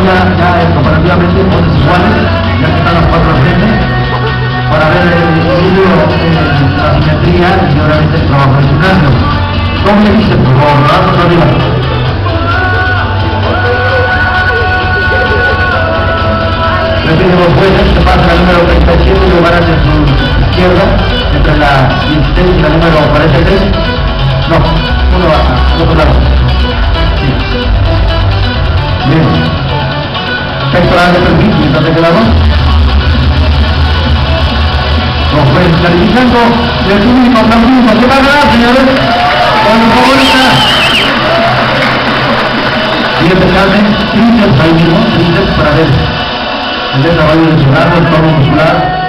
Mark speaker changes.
Speaker 1: ya comparativamente voces iguales, ya que están las cuatro frentes, para ver el equilibrio, la simetría y obviamente el trabajo del gimnasio. ¿Cómo le dice? Por favor, vamos arriba. Repite dos vueltas, se pasa la número 37 y lo van hacia su izquierda, entre la 16 y la número 43. No, uno va al otro lado. Sí. Bien. Pectoral de perfil, mientras de lado. Nos fue calificando el público aplaudimos. ¿Qué va a ganar, señores? Con favorita. Y empezarme, tríceps ahí mismo, tríceps para ver el desarrollo de su brazo, el tono muscular.